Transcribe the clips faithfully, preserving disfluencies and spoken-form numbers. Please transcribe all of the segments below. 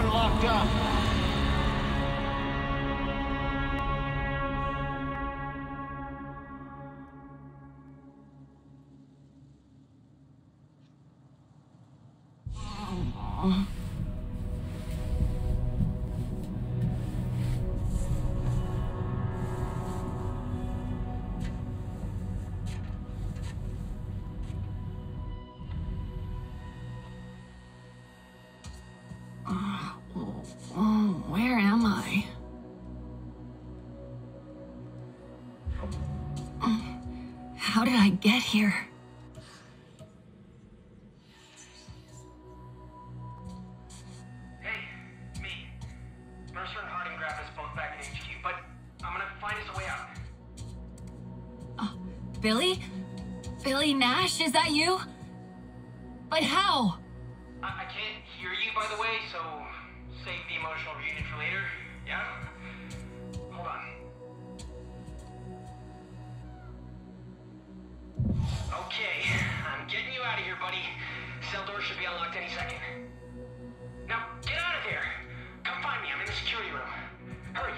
everyone locked up. Oh. Oh, where am I? How did I get here? Hey, me. Mercer and Harding grabbed us both back in H Q, but I'm gonna find us a way out. Oh, Billy? Billy Nash, is that you? But how? I, I can't hear you, by the way, so save the emotional reunion for later, yeah? Hold on. Okay, I'm getting you out of here, buddy. Cell door should be unlocked any second. Now, get out of there! Come find me, I'm in the security room. Hurry!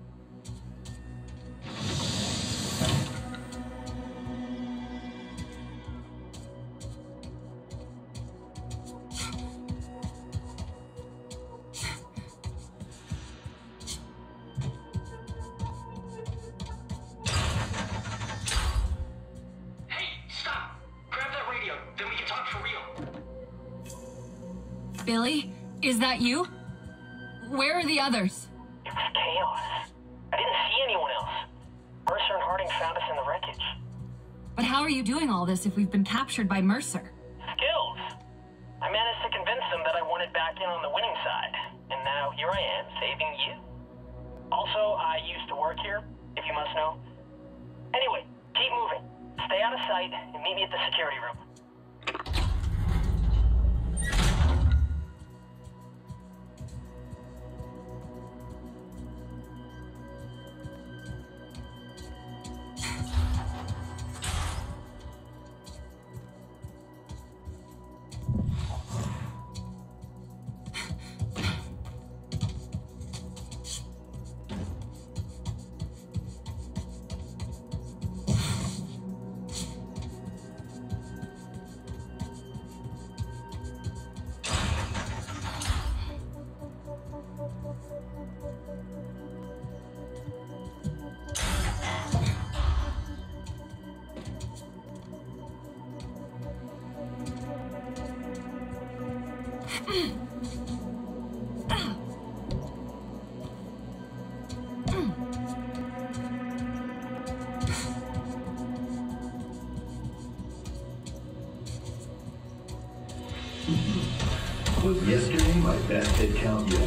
Billy, is that you? Where are the others? It was chaos. I didn't see anyone else. Mercer and Harding found us in the wreckage. But how are you doing all this if we've been captured by Mercer? Skills. I managed to convince them that I wanted back in on the winning side. And now here I am, saving you. Also, I used to work here, if you must know. Anyway, keep moving. Stay out of sight and meet me at the security room. Was yesterday my best head count yet?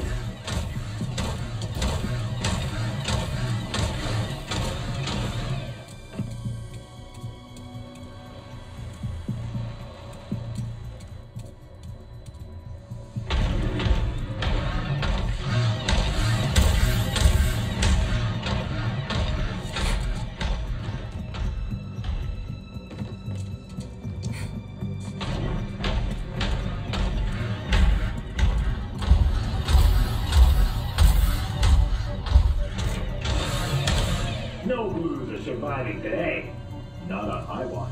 No blues are surviving today. Not on my watch.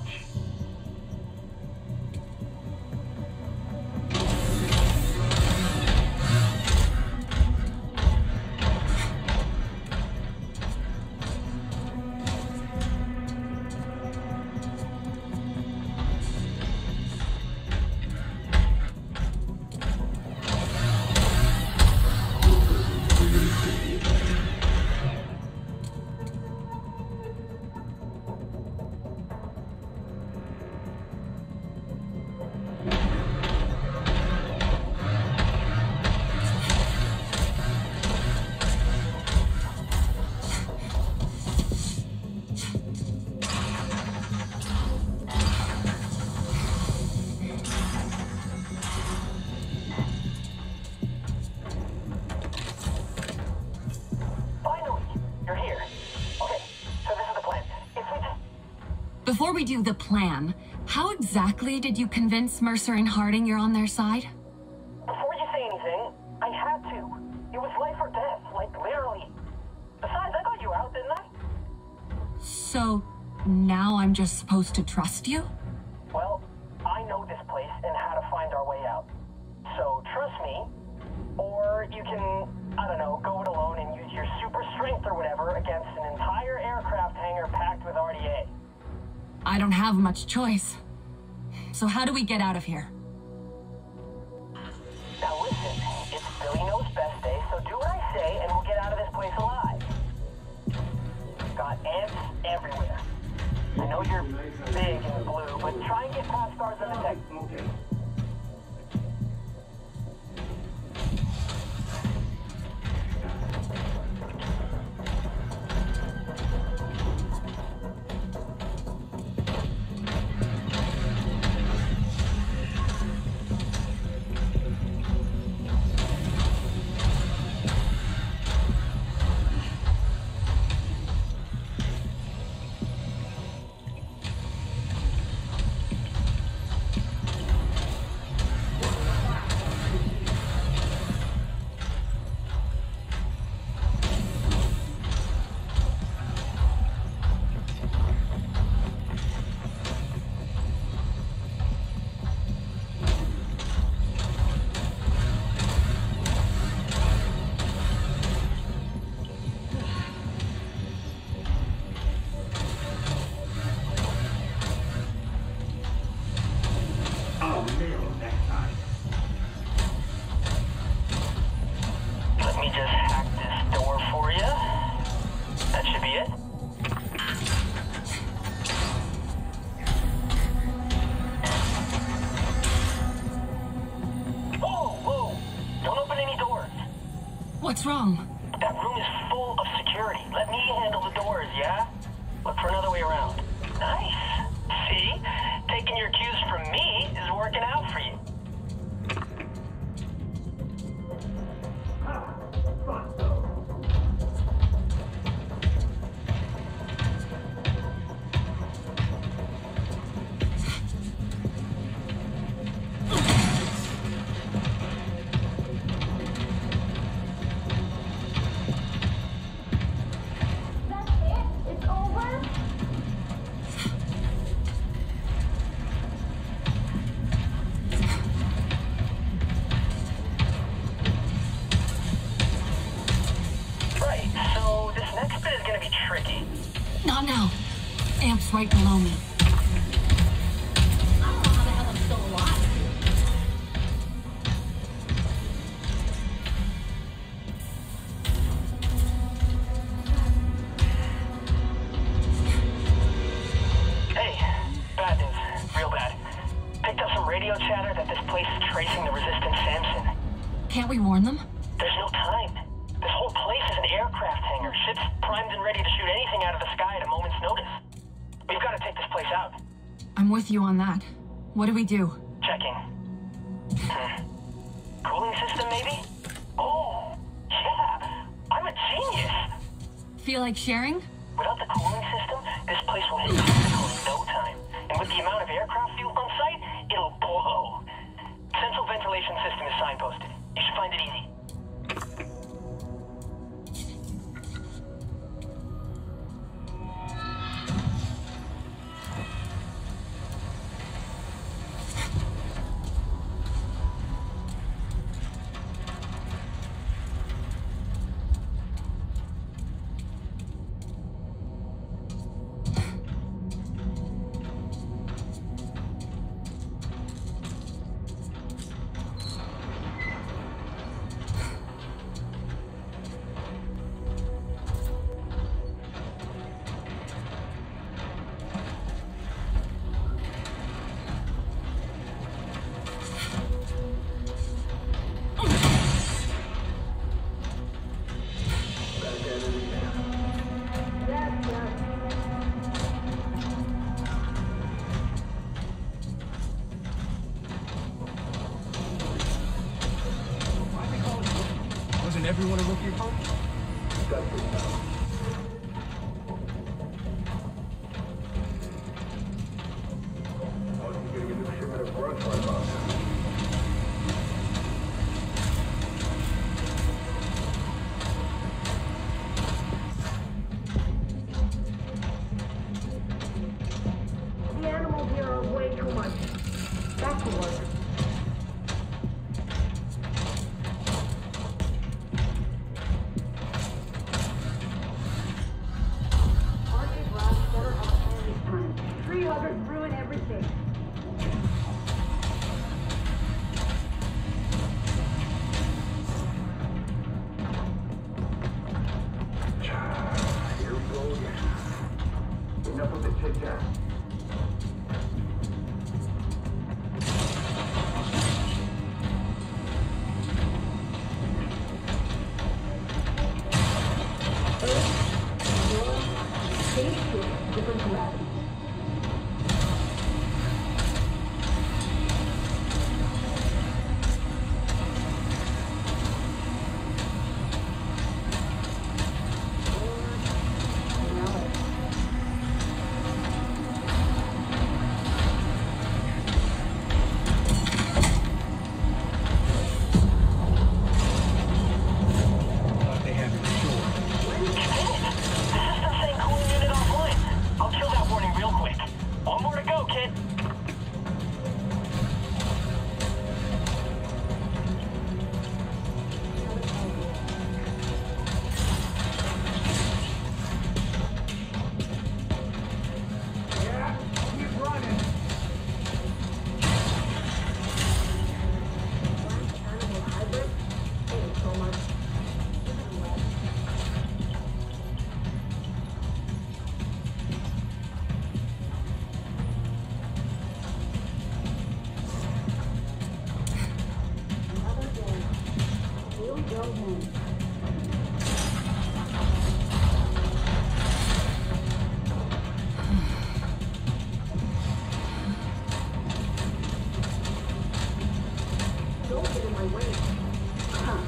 Before we do the plan, how exactly did you convince Mercer and Harding you're on their side? Before you say anything, I had to. So, now I'm just supposed to trust you? Well, I know this place and how to find our way out. So trust me, or you can, I don't know, go it alone and use your super strength or whatever against an entire aircraft hangar packed with R D A. I don't have much choice. So how do we get out of here? Now listen, it's Billy Knows Best Day, so do what I say and we'll get out of this place alive. Got ants everywhere. I know you're big and blue, but try and get past stars undetected. Okay. Let me just hack this door for you. That should be it. Whoa, whoa! Don't open any doors. What's wrong? That room is full of security. Let me handle the doors, yeah? Look for another way around. Nice. See? Taking your cues from me is working out for you. Tricky. Not now. Amp's right below me. I don't know how the hell I'm still alive. Hey, bad news. Real bad. Picked up some radio chatter that this place is tracing the Resistance Samson. Can't we warn them? There's no time. This whole place is an aircraft hangar. Ships primed and ready to shoot anything out of the sky at a moment's notice. We've got to take this place out. I'm with you on that. What do we do? Checking. Hmm. Cooling system, maybe? Oh, yeah. I'm a genius. Feel like sharing? Without the cooling system, this place will hit critical in no time. And with the amount of aircraft fuel on site, it'll blow. Central ventilation system is signposted. You should find it easy. Wasn't everyone a rookie at home? Back to work. Arctic Rock better have a plan this time. Tree huggers ruin everything. Here we go again. Enough of the tic-tac. Different gravity. Thought they had it sure. System saying cooling unit offline. I'll kill that warning real quick. One more to go, kid. Yeah, keep running. Animal hybrid? Thank you so much. Another day. We'll go home. Don't get in my way. Huh.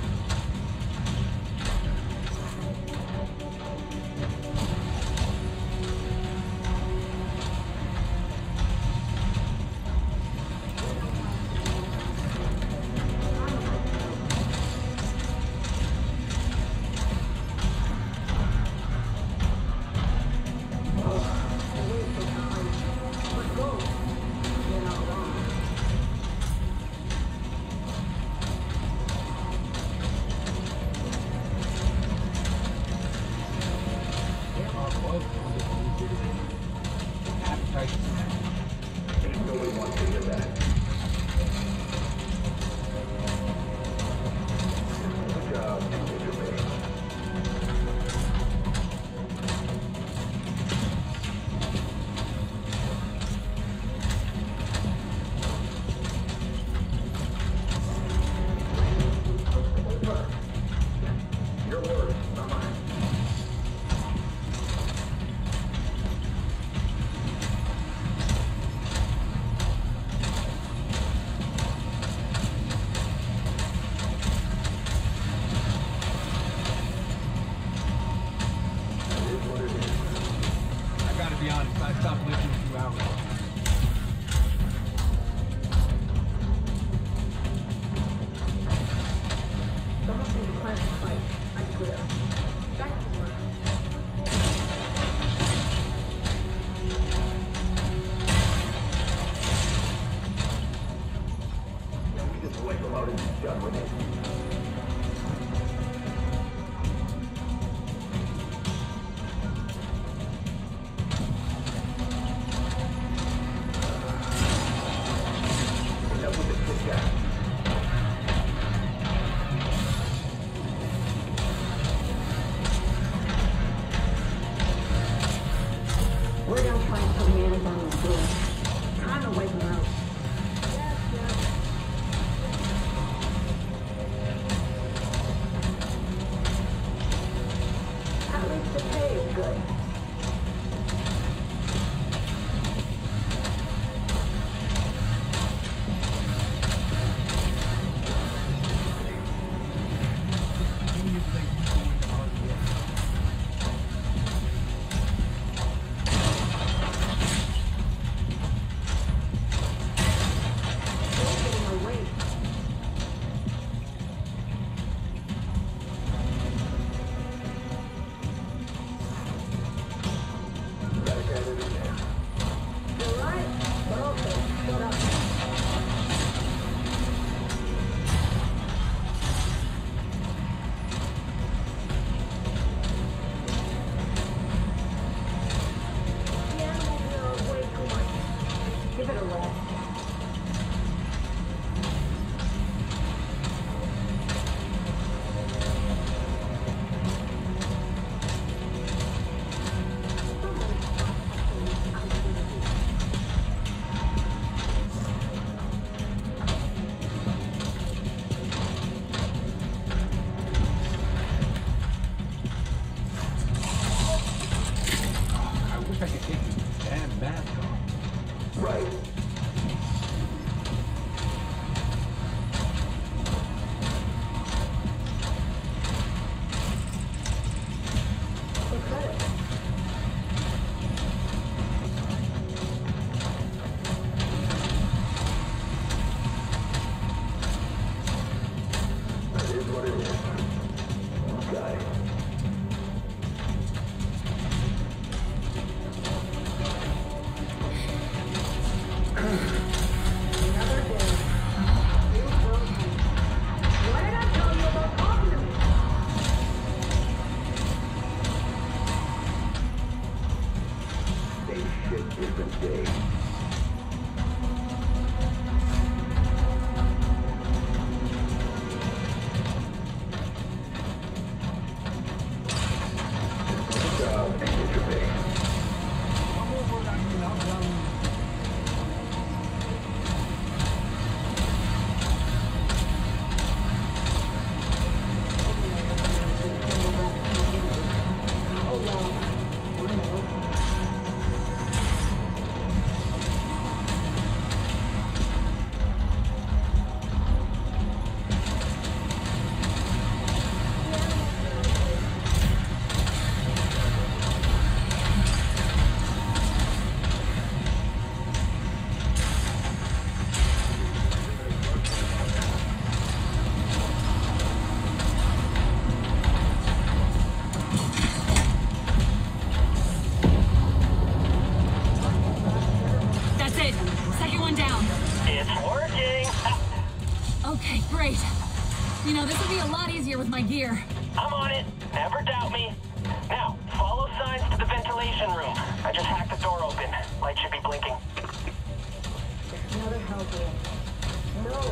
Let's go. You're not wrong. Appetite. Nobody wants to hear that. Good job, Major Bay. Your words, not mine. It is what it is. I gotta be honest, I stopped listening a few hours ago. Some of these classified. I swear. Back to work. We just wipe them out and be done with it. Enough with the tic-tac. We're gonna try and put manners on this door. Time to wipe them out. Yes, yes. Okay, great. You know, this would be a lot easier with my gear. I'm on it. Never doubt me. Now, follow signs to the ventilation room. I just hacked the door open. Light should be blinking. There's another hellhole. No.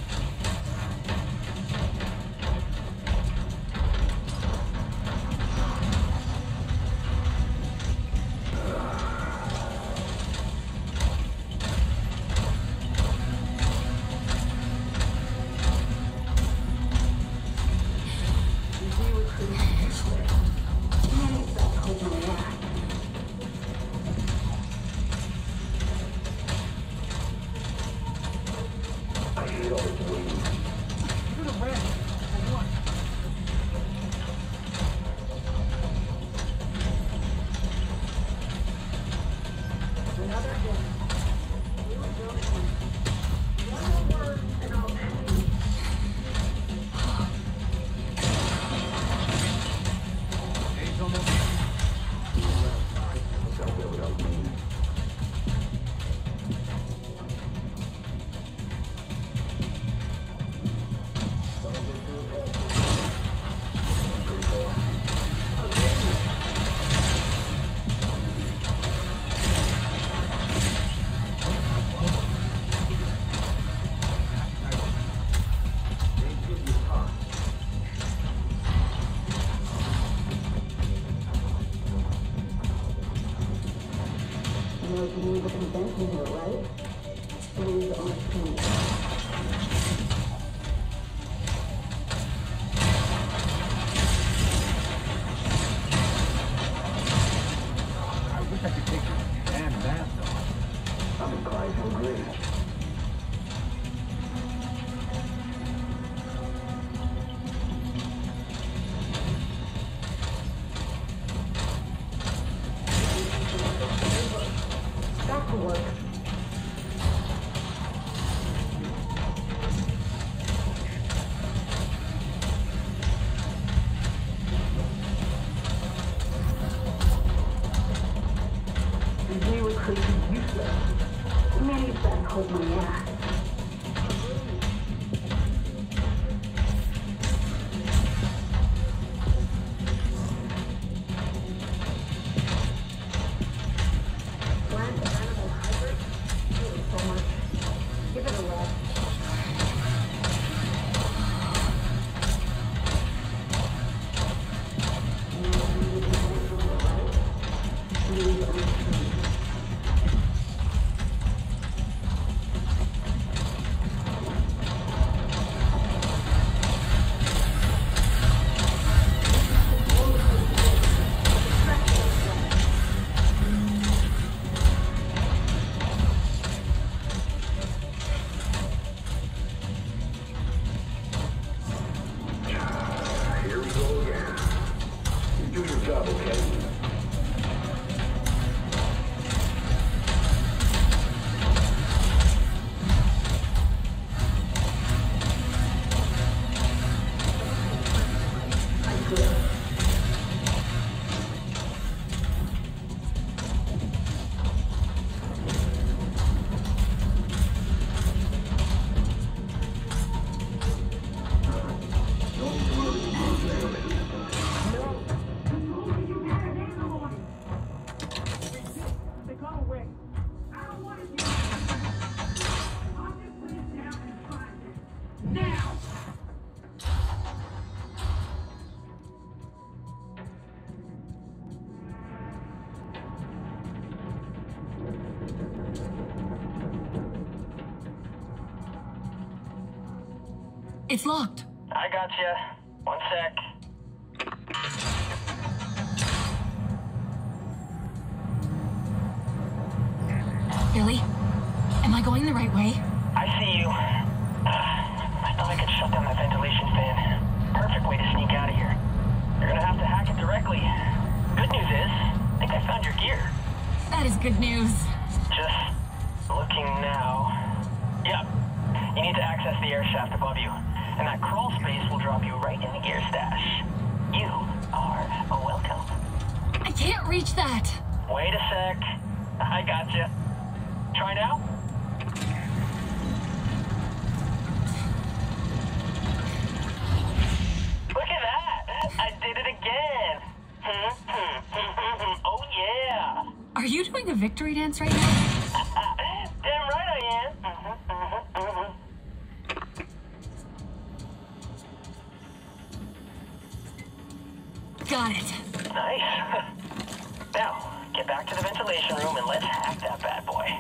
It's locked. I gotcha. One sec. Billy, am I going the right way? I see you. Uh, I thought I could shut down that ventilation fan. Perfect way to sneak out of here. You're gonna have to hack it directly. Good news is, I think I found your gear. That is good news. Just looking now. Yep. You need to access the air shaft above you. And that crawl space will drop you right in the gear stash. You are welcome. I can't reach that. Wait a sec. I gotcha. Try now? victory dance right now? Damn right I am. Mm-hmm, mm-hmm, mm-hmm. Got it. Nice. Now, get back to the ventilation room and let's hack that bad boy.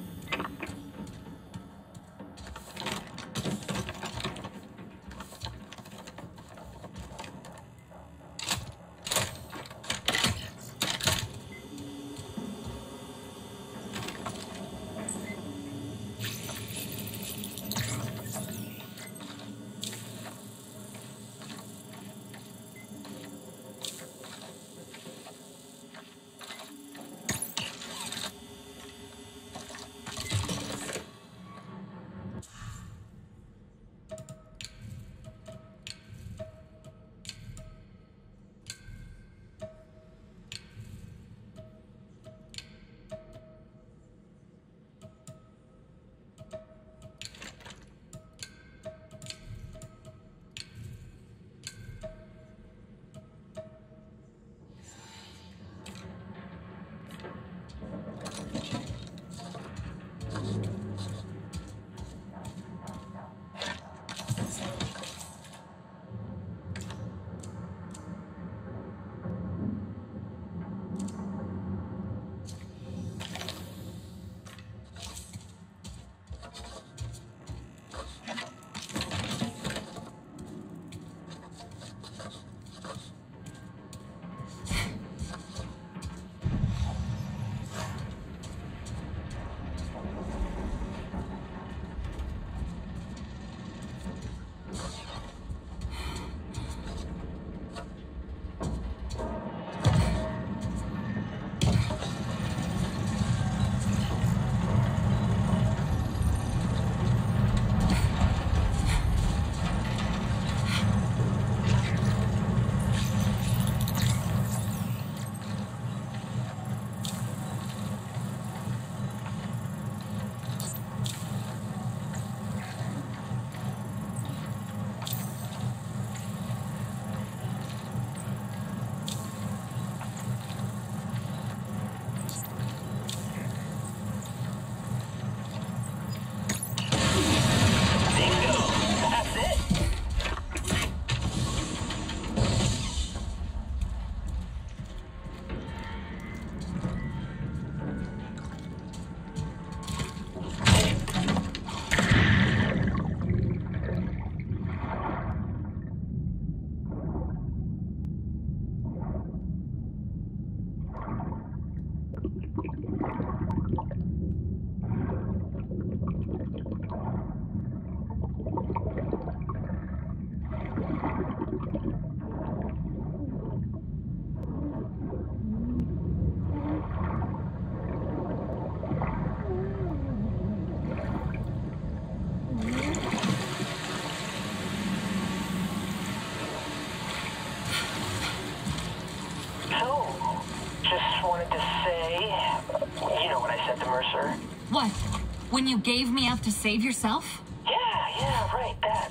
What? When you gave me up to save yourself? Yeah, yeah, right, that.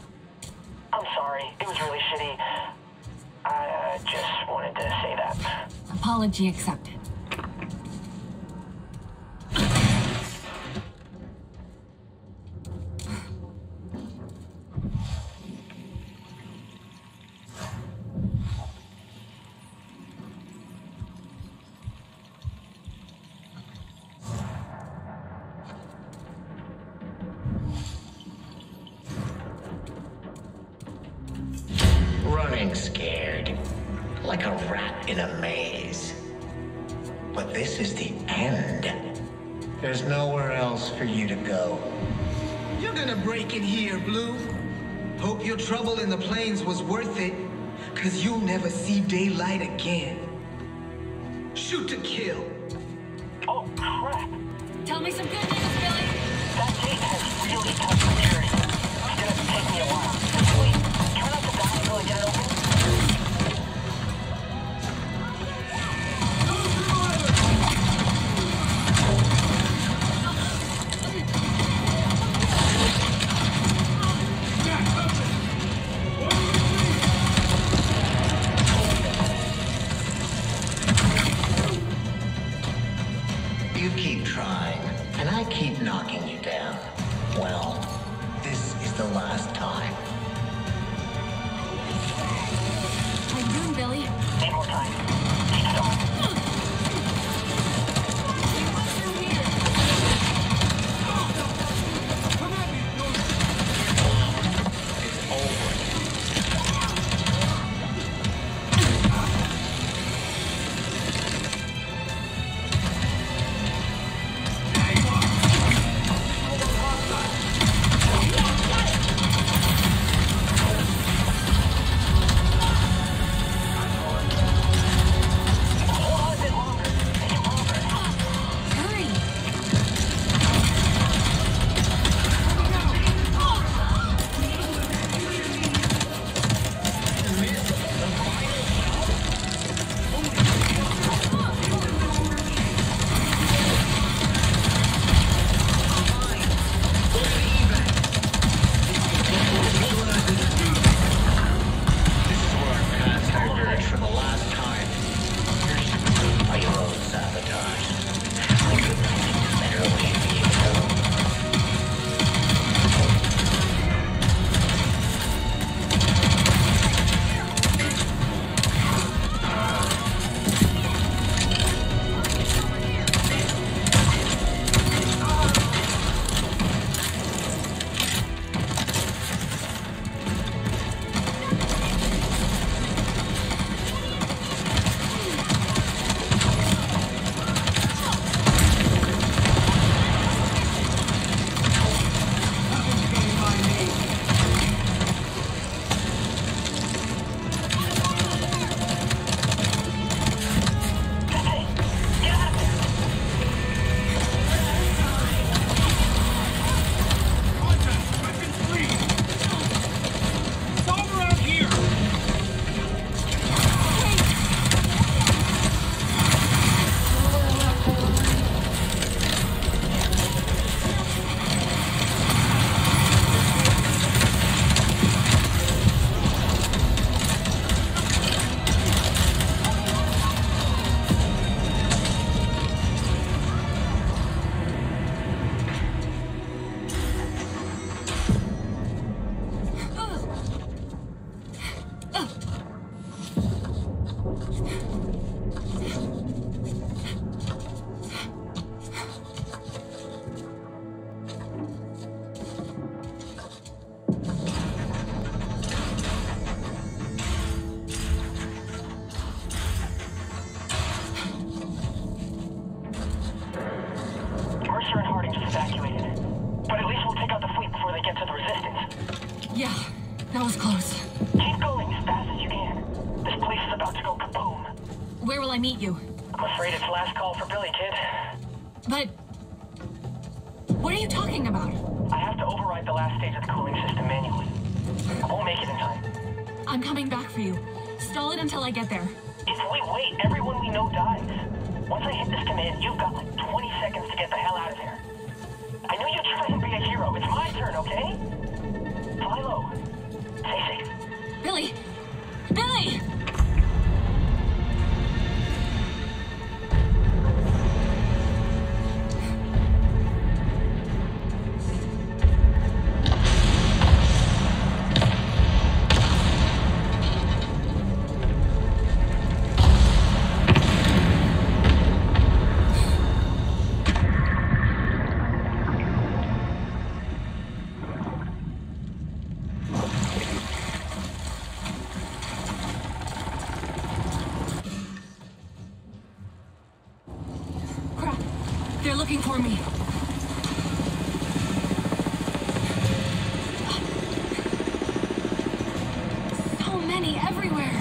I'm sorry. It was really shitty. I uh, just wanted to say that. Apology accepted. Running scared, like a rat in a maze. But this is the end. There's nowhere else for you to go. You're gonna break in here, Blue. Hope your trouble in the plains was worth it, cause you'll never see daylight again. Shoot to kill. Oh, crap. Tell me some good news, Billy. That gate has really tough security. It's gonna take me a while. Wait, try not to die until I get it open. You keep last time. How you doing, Billy? Need more time. Keep going. Through here. Come at me! It's over. Hurry. This is where our paths diverged from the last time. By your own sabotage. I couldn't think of a better way for you to go. It's all around here! Mercer and Harding just evacuated. But at least we'll take out the fleet before they get to the Resistance. Yeah, that was close. Keep going as fast as you can. This place is about to go kaboom. Where will I meet you? I'm afraid it's last call for Billy, kid. But... what are you talking about? I have to override the last stage of the cooling system manually. I won't make it in time. I'm coming back for you. Stall it until I get there. If we wait, everyone we know dies. Once I hit this command, you've got like twenty seconds to get the hell out of here. I know you try and be a hero. It's my turn, okay? Fly low. Stay safe. Billy! Billy! Crap. They're looking for me. So many everywhere.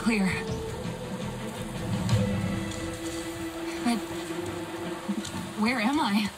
clear. But where am I?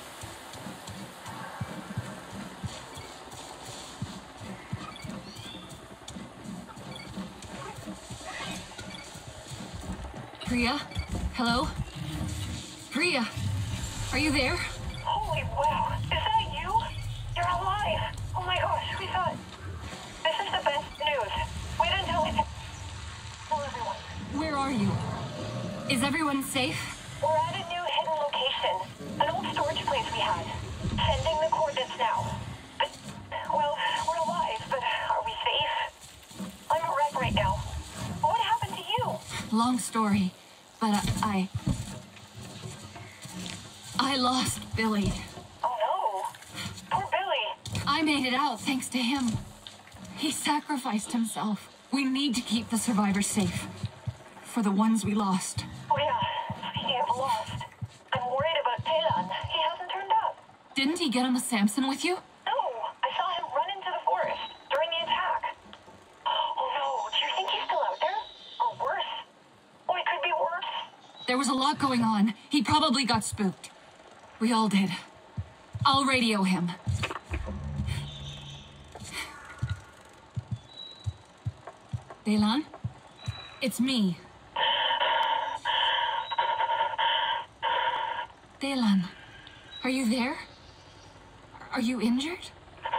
Priya? Hello? Priya? Are you there? Holy wow, is that you? You're alive! Oh my gosh, we thought... This is the best news. Wait until we... Tell everyone. Where are you? Is everyone safe? We're at a new hidden location. An old storage place we had. Sending the coordinates now. But, well, we're alive, but are we safe? I'm a wreck right now. What happened to you? Long story, but I... I lost Billy. Oh no. Poor Billy. I made it out thanks to him. He sacrificed himself. We need to keep the survivors safe. For the ones we lost. Oh yeah, speaking of lost, I'm worried about Talon. He hasn't turned up. Didn't he get on the Samson with you? No, I saw him run into the forest during the attack. Oh no, do you think he's still out there? Or worse? Oh, it could be worse. There was a lot going on. He probably got spooked. We all did. I'll radio him. Delan? It's me. Delan, are you there? Are you injured?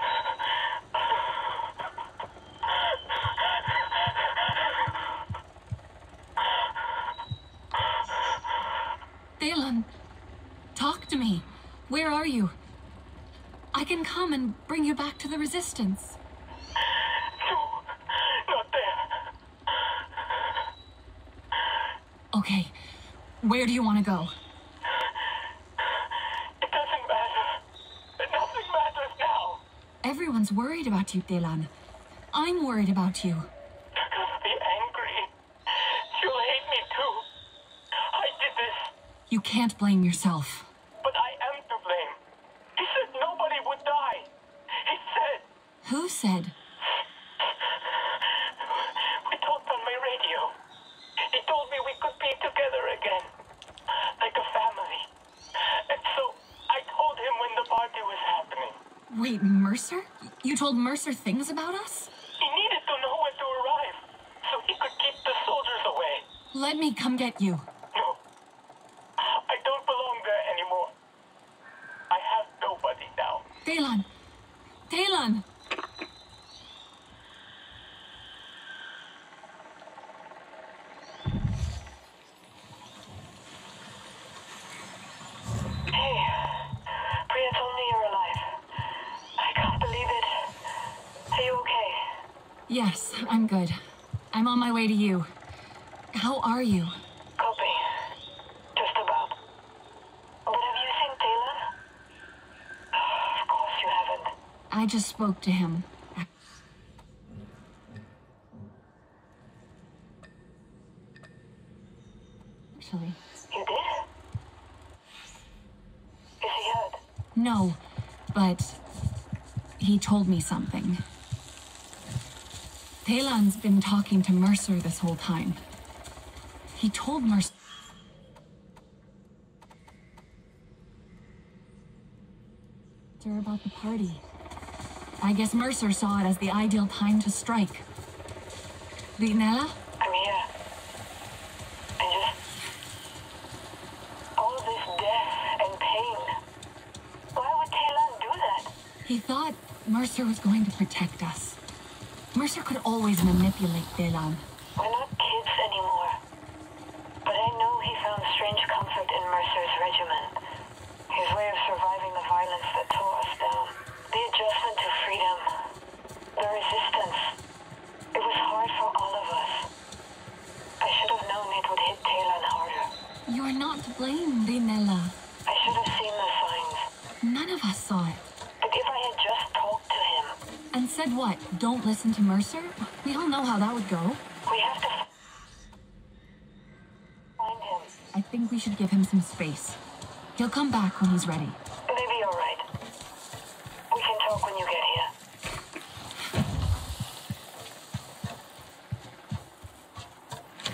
Delan, talk to me. Where are you? I can come and bring you back to the Resistance. No, not there. Okay, where do you want to go? It doesn't matter. Nothing matters now. Everyone's worried about you, Delan. I'm worried about you. They're gonna be angry. She'll hate me too. I did this. You can't blame yourself. But I am to blame. He said nobody would die. He said... Who said? We talked on my radio. He told me we could be together again. Like a family. And so I told him when the party was happening. Wait, Mercer? You told Mercer things about us? He needed to know when to arrive. So he could keep the soldiers away. Let me come get you. No. I don't belong there anymore. I have nobody now. Delan! Delan! Hey, Priya told me you're alive. I can't believe it. Are you okay? Yes, I'm good. I'm on my way to you. How are you? Coping. Just about. But have you seen Talon? Of course you haven't. I just spoke to him. Actually, You did? Is he hurt? no, but he told me something. Talon's been talking to Mercer this whole time. He told Mercer about the party. I guess Mercer saw it as the ideal time to strike. Vinella? I'm here. And just... all this death and pain. Why would Talon do that? He thought Mercer was going to protect us. Mercer could always manipulate Delan. We're not kids anymore. But I know he found strange comfort in Mercer's regiment. His way of surviving the violence that tore us down. The adjustment to freedom. The resistance. It was hard for all of us. I should have known it would hit Talon harder. You are not to blame, Vinella. I should have seen the signs. None of us saw it. But if I had just talked to him... And said what? Don't listen to Mercer? We all know how that would go. We have to... find him. I think we should give him some space. He'll come back when he's ready. Maybe you're right. We can talk when you get here.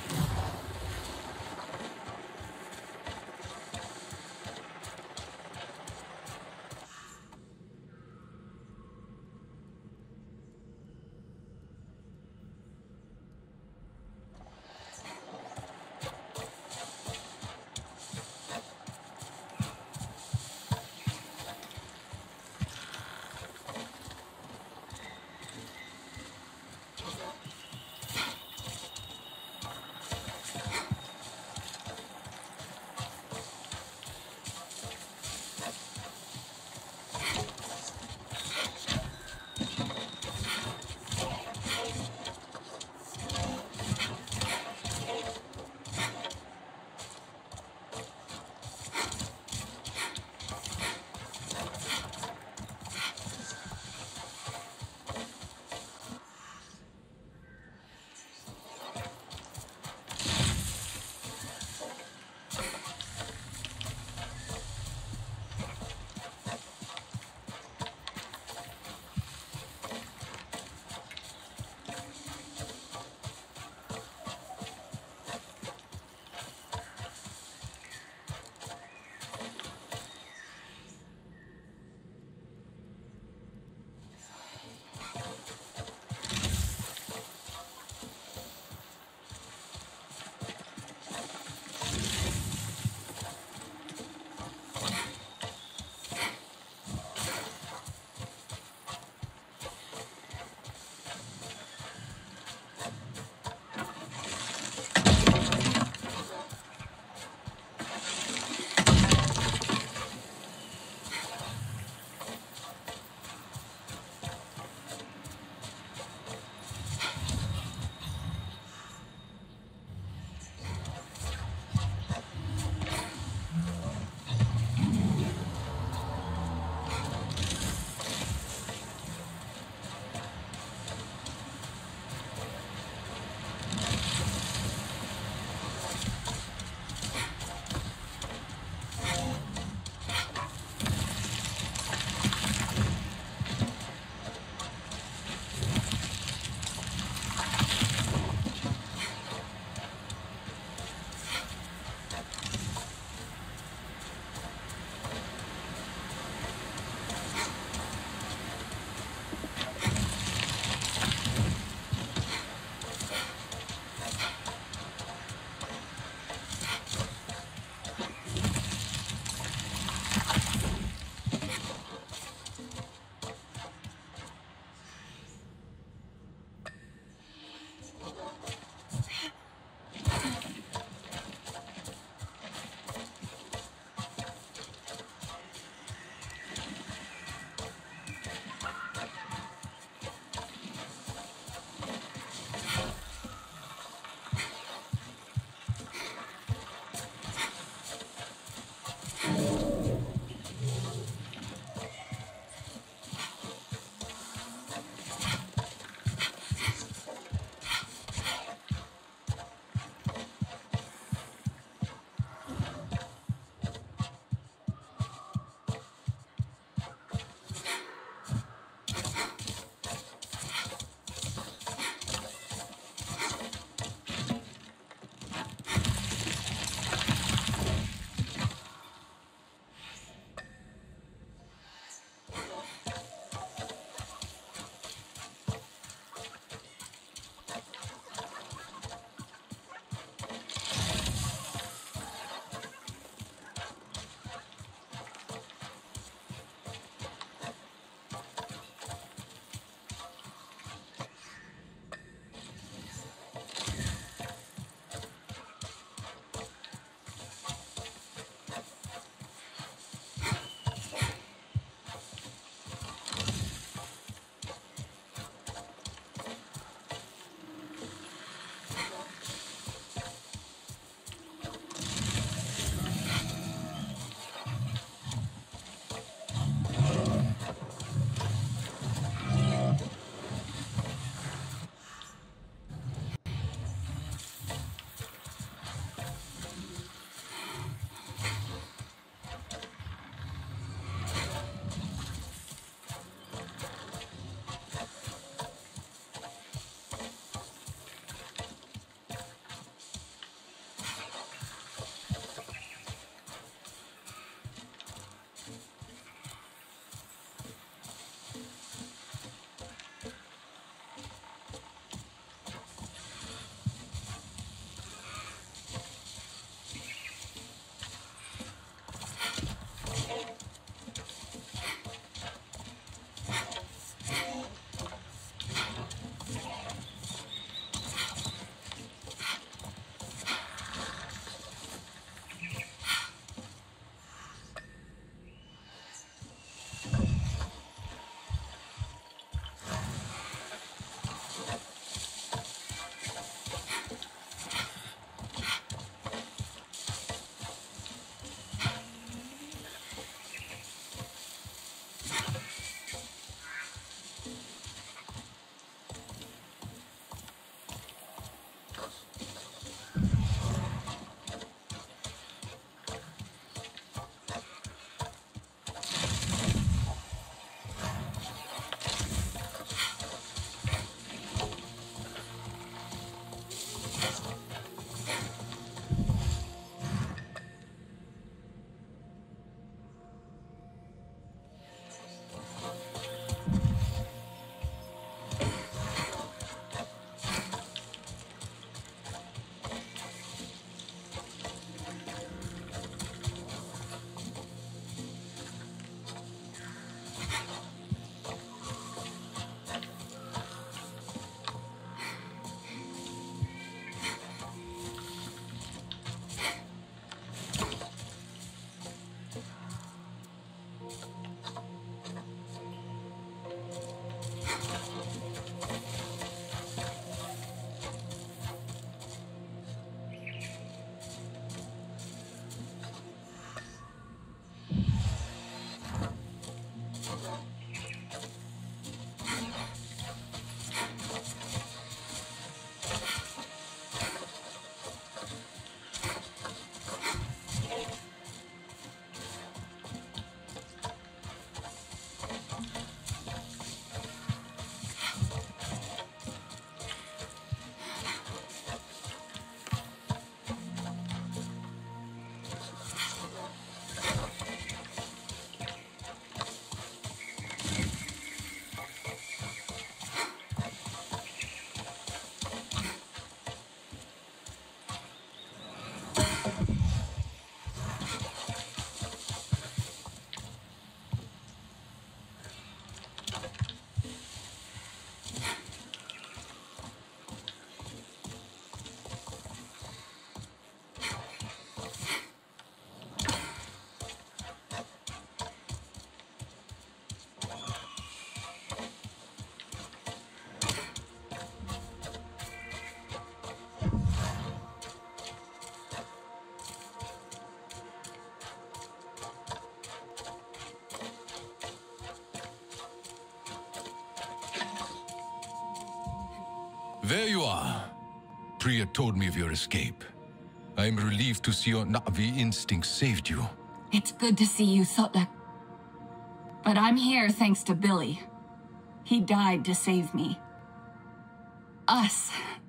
There you are. Priya told me of your escape. I am relieved to see your Na'vi instinct saved you. It's good to see you, Sotlek. But I'm here thanks to Billy. He died to save me. Us.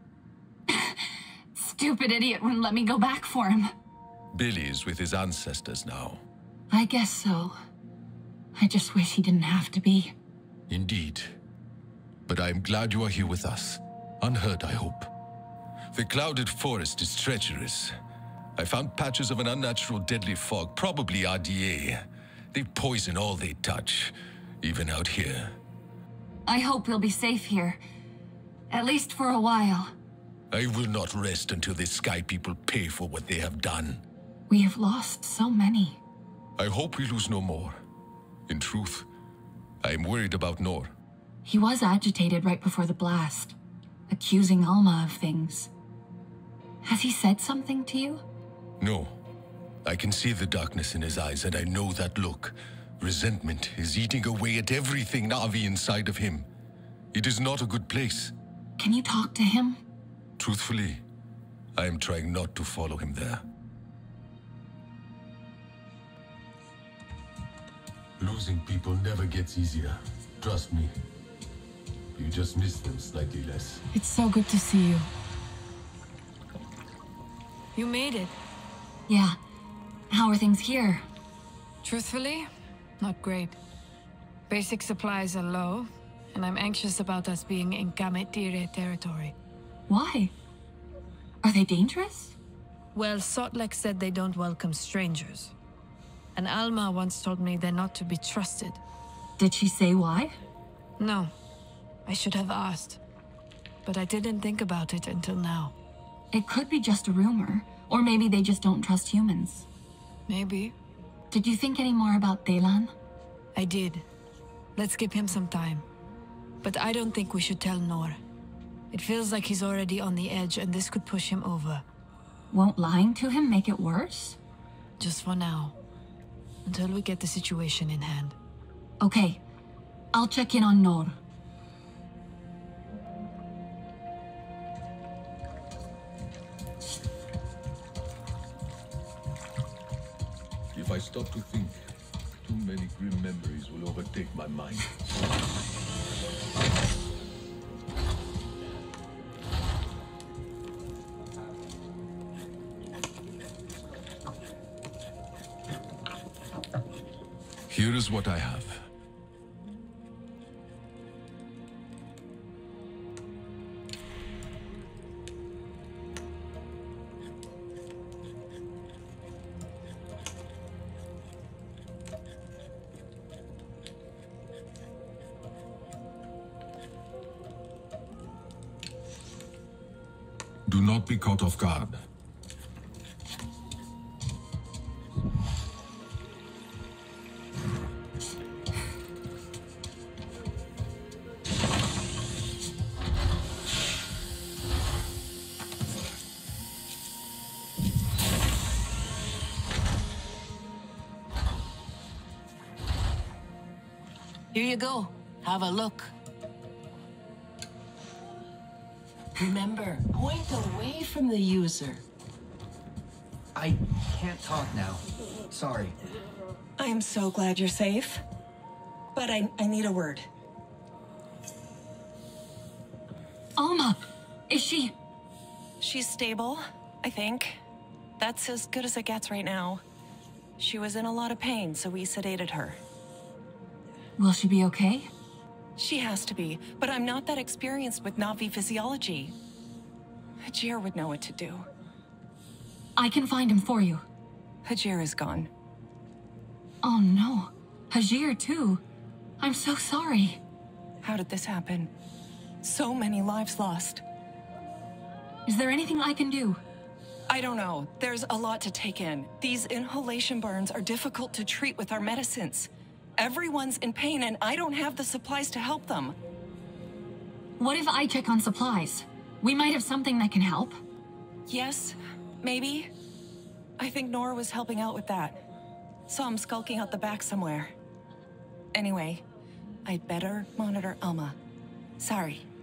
Stupid idiot wouldn't let me go back for him. Billy is with his ancestors now. I guess so. I just wish he didn't have to be. Indeed. But I am glad you are here with us. Unhurt, I hope. The clouded forest is treacherous. I found patches of an unnatural deadly fog, probably R D A. They poison all they touch, even out here. I hope we'll be safe here. At least for a while. I will not rest until the Sky People pay for what they have done. We have lost so many. I hope we lose no more. In truth, I am worried about Nor. He was agitated right before the blast, accusing Alma of things. Has he said something to you? No. I can see the darkness in his eyes, and I know that look. Resentment is eating away at everything Na'vi inside of him. It is not a good place. Can you talk to him? Truthfully, I am trying not to follow him there. Losing people never gets easier. Trust me. You just miss them slightly less. It's so good to see you. You made it. Yeah. How are things here? Truthfully, not great. Basic supplies are low, and I'm anxious about us being in Kamet Dire territory. Why? Are they dangerous? Well, Sotlek said they don't welcome strangers. And Alma once told me they're not to be trusted. Did she say why? No. I should have asked. But I didn't think about it until now. It could be just a rumor, or maybe they just don't trust humans. Maybe. Did you think any more about Delan? I did. Let's give him some time. But I don't think we should tell Nor. It feels like he's already on the edge, and this could push him over. Won't lying to him make it worse? Just for now. Until we get the situation in hand. Okay. I'll check in on Nor. If I stop to think, too many grim memories will overtake my mind. Here is what I have. Do not be caught off guard. Here you go. Have a look. Remember, point away from the user. I can't talk now. Sorry. I am so glad you're safe. But I, I need a word. Alma! Is she... She's stable, I think. That's as good as it gets right now. She was in a lot of pain, so we sedated her. Will she be okay? She has to be, but I'm not that experienced with Na'vi physiology. Hajir would know what to do. I can find him for you. Hajir is gone. Oh no. Hajir too. I'm so sorry. How did this happen? So many lives lost. Is there anything I can do? I don't know. There's a lot to take in. These inhalation burns are difficult to treat with our medicines. Everyone's in pain, and I don't have the supplies to help them. What if I check on supplies? We might have something that can help. Yes, maybe. I think Nora was helping out with that. Saw him skulking out the back somewhere. Anyway, I'd better monitor Alma. Sorry.